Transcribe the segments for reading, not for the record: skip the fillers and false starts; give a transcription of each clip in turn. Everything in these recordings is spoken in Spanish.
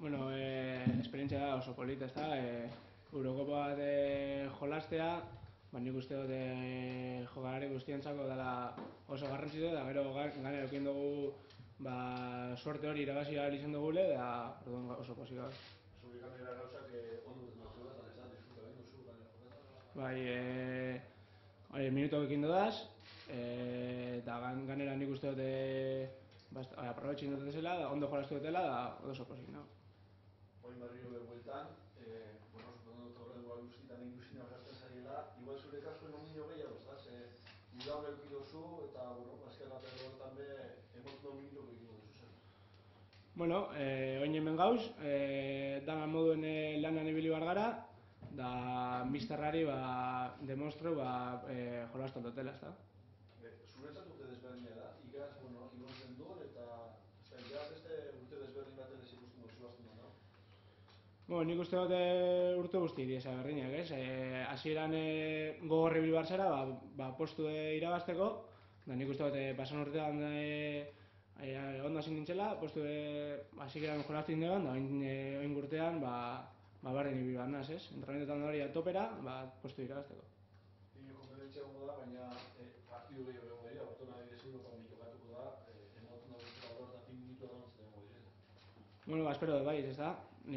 Bueno, esperientzia da oso polita, ezta? Eurokopa bat jolastea, nik uste dut jokalari guztientzako dela oso garrantzitsua, eta gero gainera eduki dugu suerte hori irabazi ahal izan dugule, eta orduan oso pozik gaude. Zure gainera gauzak ondo duzulatan, ez da? Disfruta behin duzu gainera jokatzen? Bai, minutuak ekin dudaz, eta gainera nik uste dut aprobetxin dut ezela, ondo jolastu dutela, eta oso pozik nago. Oin barrio bueltan, supondo dut horren igual guztietan ikusina gazten zaiela, igual zure kasuen ondino gehiago, ez da? Ze udaun euki dozu, eta, azken bat erroetan be, emotu minutu egin duzu zen. Bueno, oin hemen gauz, dana moduen lanan ibili bar gara, da misterrari demonstreu jolastu dutela, ez da? Zuretzat urte desberdina da, igaz, Ibon Zendun, eta ja beste urte desberdin baten ez ikusten duzu azten da, no? Nik uste dut urte guzti iriesa berdinak, ez? Hasieran gogorri bil bar zara, postu irabazteko, da nik uste dut pasan urtean ondo hasi nintzela, postu hasieran jolastu indeban, da oin urtean bardin ibil bar naz, ez? Entrenamentetan hori atopera, postu irabazteko. Dino konferentzia gongo da, baina partidu gehiago egon dira, Bartona adibidez Europan jokatuko da, emotu nahi dut da 5 minutu adantzen egon direla. Espero dut baiz, ez da?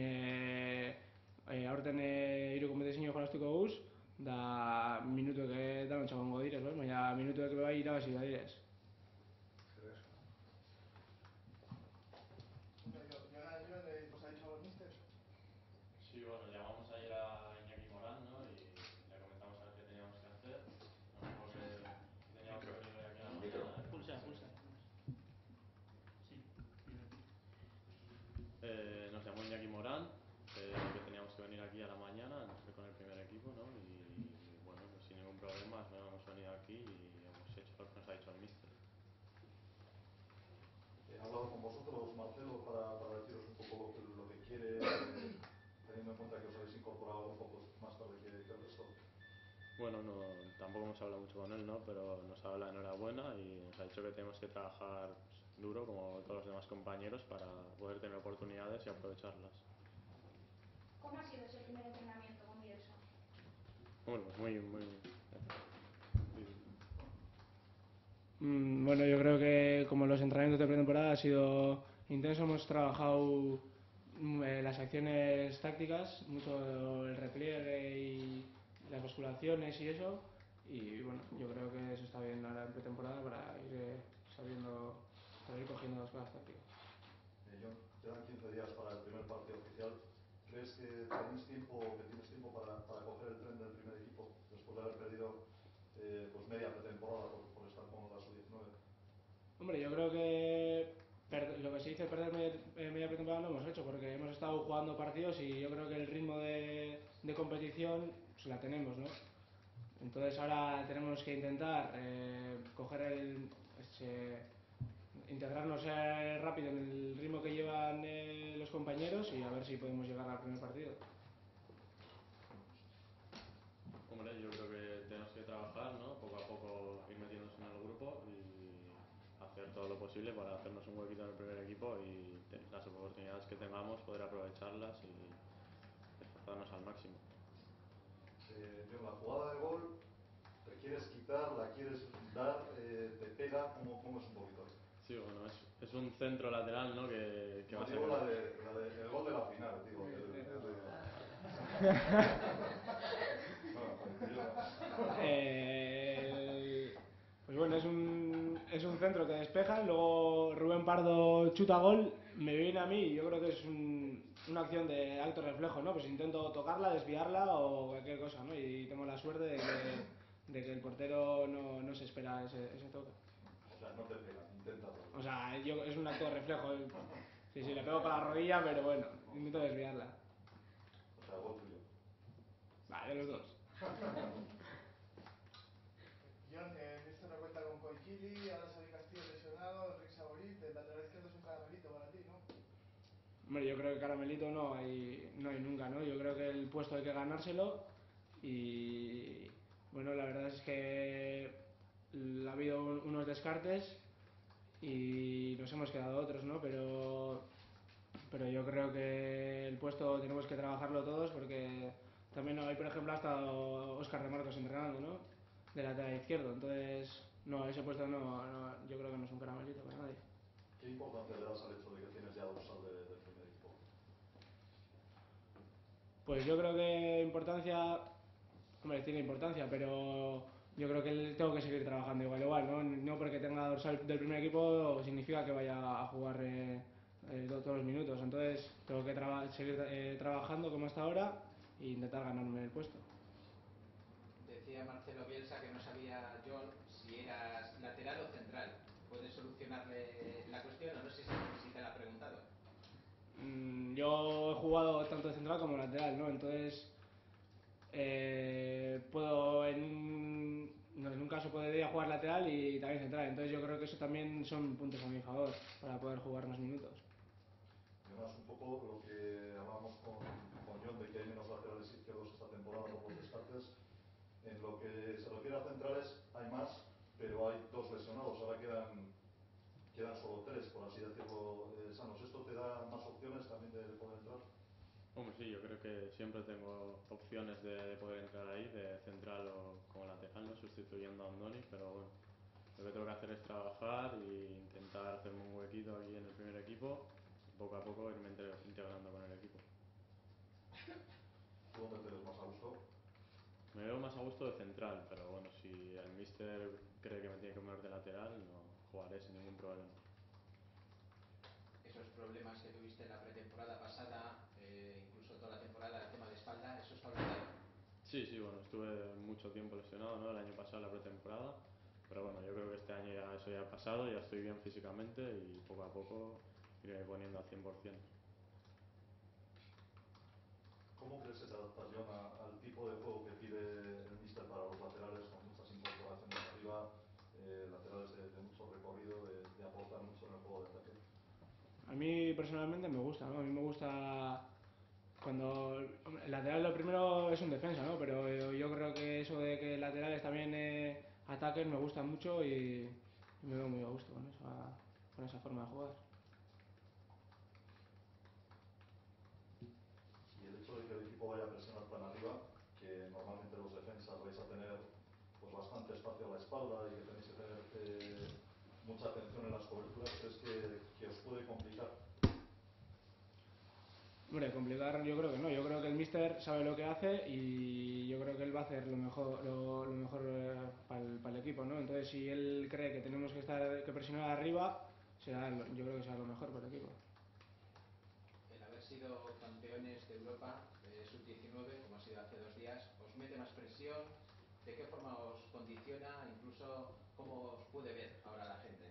Aurten hiru kompetizio jolastuko guz, da minutuek danantza gongo direz, baina minutuek bai irabazi da direz. ¿Os ha dicho algo el míster? Sí, bueno, llamamos ayer a Iñaki Morán, ¿no? Y le comentamos a ver qué teníamos que hacer. Nos dijo que teníamos que venir aquí a la mañana. Pulsa. Sí. Nos llamó Iñaki Morán, que teníamos que venir aquí a la mañana con el primer equipo, ¿no? Y bueno, pues sin ningún problema hemos venido aquí y hemos hecho lo que nos ha dicho el míster. He hablado con vosotros, Marcelo, para deciros un poco lo que quiere, teniendo en cuenta que os habéis incorporado un poco más tarde que el resto. Bueno, tampoco hemos hablado mucho con él, ¿no? Pero nos ha dado la enhorabuena y nos ha dicho que tenemos que trabajar duro, como todos los demás compañeros, para poder tener oportunidades y aprovecharlas. ¿Cómo ha sido ese primer entrenamiento con Bielsa? Bueno, pues muy Bueno, yo creo que como los entrenamientos de pretemporada ha sido intenso, hemos trabajado las acciones tácticas, mucho el repliegue y las basculaciones y eso, y bueno, yo creo que eso está bien ahora en pretemporada para ir sabiendo, para ir cogiendo las cosas tácticas. John, quedan 15 días para el primer partido oficial. ¿Crees que tienes tiempo para coger el tren del primer equipo después de haber perdido media pretemporada por estar con la sub-19? Hombre, yo creo que lo que se dice perder media pretemporada lo hemos hecho, porque hemos estado jugando partidos y yo creo que el ritmo de competición pues la tenemos, ¿no? Entonces ahora tenemos que intentar integrarnos rápido en el ritmo que llevan los compañeros y a ver si podemos llegar al primer partido. Hombre, yo creo que tenemos que trabajar, ¿no? Poco a poco ir metiéndonos en el grupo y hacer todo lo posible para hacernos un huequito en el primer equipo y las oportunidades que tengamos poder aprovecharlas y esforzarnos al máximo. La jugada de gol, ¿te quieres quitar, la quieres dar, te pega? ¿Cómo es un poquito? Sí, bueno, es un centro lateral, ¿no? Que va a ser... el gol de la final, digo. Pues bueno, es un centro que despeja, luego Rubén Pardo chuta gol, me viene a mí y yo creo que es una acción de alto reflejo, ¿no? Pues intento tocarla, desviarla o cualquier cosa, ¿no? Y tengo la suerte de que el portero no se espera ese toque. O sea, no te pega, inténtalo. O sea, es un acto de reflejo. Sí, le pego con la rodilla, pero bueno, intento desviarla. O sea, gol tuyo. De los dos. John, esto no cuenta con Koikili, ahora Xavi Castillo lesionado, Enrique Saborit, el lateral izquierdo es un caramelito para ti, ¿no? Hombre, yo creo que caramelito no hay nunca, ¿no? Yo creo que el puesto hay que ganárselo y bueno, la verdad es que ha habido unos descartes y nos hemos quedado otros, ¿no? Pero pero yo creo que el puesto tenemos que trabajarlo todos porque también hoy, por ejemplo, ha estado Óscar de Marcos entrenando, ¿no? De lateral izquierdo, entonces no, ese puesto yo creo que no es un caramelito para nadie. ¿Qué importancia le das al hecho de que tienes ya dorsal del primer equipo? Pues yo creo que importancia, hombre, tiene importancia, pero yo creo que tengo que seguir trabajando igual, ¿no? No porque tenga dorsal del primer equipo significa que vaya a jugar todos los minutos, entonces tengo que seguir trabajando como hasta ahora e intentar ganarme el puesto. Decía Marcelo Bielsa que no sabía John si eras lateral o central. ¿Puedes solucionarle la cuestión o no sé si te la ha preguntado? Yo he jugado tanto de central como lateral, ¿no? Entonces puedo en un caso podría jugar lateral y también central, entonces yo creo que eso también son puntos a mi favor para poder jugar más minutos. Además, un poco lo que hablábamos con John de que hay menos laterales izquierdos esta temporada por los descartes. En lo que se refiere a centrales hay más, pero hay 2 lesionados, ahora quedan solo 3, por así decirlo, sanos. ¿Esto te da más opciones también de poder entrar? Hombre, sí, yo creo que siempre tengo opciones de poder entrar ahí, de central o como lateral, ¿no? Sustituyendo a Andoni, pero bueno, lo que tengo que hacer es trabajar e intentar hacerme un huequito aquí en el primer equipo y poco a poco irme integrando con el equipo. ¿Tú dónde te ves más a gusto? Me veo más a gusto de central, pero bueno, si el míster cree que me tiene que poner de lateral, no jugaré sin ningún problema. Esos problemas que tuviste en la pretemporada pasada, incluso toda la temporada, el tema de espalda, ¿eso está olvidado? Sí, bueno, estuve mucho tiempo lesionado, ¿no? El año pasado, la pretemporada, pero bueno, yo creo que este año ya eso ya ha pasado, ya estoy bien físicamente y poco a poco iré poniendo al 100%. ¿Cómo crees que te adaptas, John, al tipo de juego que pide el míster para los laterales, con muchas incorporaciones arriba, laterales de mucho recorrido, de aportar mucho en el juego de ataque? A mí personalmente me gusta, ¿no? A mí me gusta cuando el lateral lo primero es un defensa, ¿no? Pero yo creo que eso de que laterales también ataquen me gusta mucho y me veo muy a gusto con esa forma de jugar. Y el hecho de que el equipo vaya a presionar tan arriba, que normalmente los defensas vais a tener pues bastante espacio a la espalda y que tenéis que tener mucha atención en las coberturas, ¿crees que os puede complicar? Hombre, complicar yo creo que no, yo creo que el míster sabe lo que hace y yo creo que él va a hacer lo mejor para el equipo, ¿no? Entonces si él cree que tenemos que presionar arriba, yo creo que será lo mejor para el equipo. El haber sido campeones de Europa sub-19, como ha sido hace 2 días, ¿os mete más presión? ¿De qué forma os condiciona? Incluso, ¿cómo os puede ver ahora la gente?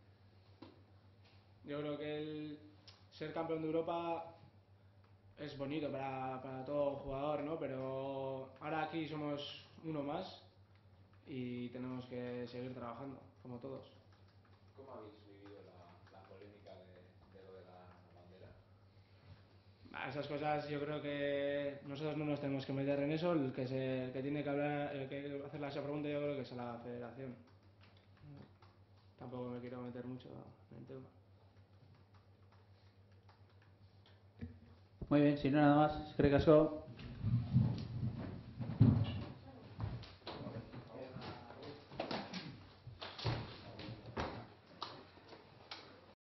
Yo creo que el ser campeón de Europa es bonito para todo jugador, ¿no? Pero ahora aquí somos uno más y tenemos que seguir trabajando, como todos. ¿Cómo habéis vivido la polémica de lo de la bandera? Esas cosas yo creo que nosotros no nos tenemos que meter en eso, el que tiene que hablar, el que hacer esa pregunta yo creo que es a la federación. Tampoco me quiero meter mucho en el tema. Muy bien, si no nada más, eskerrik asko.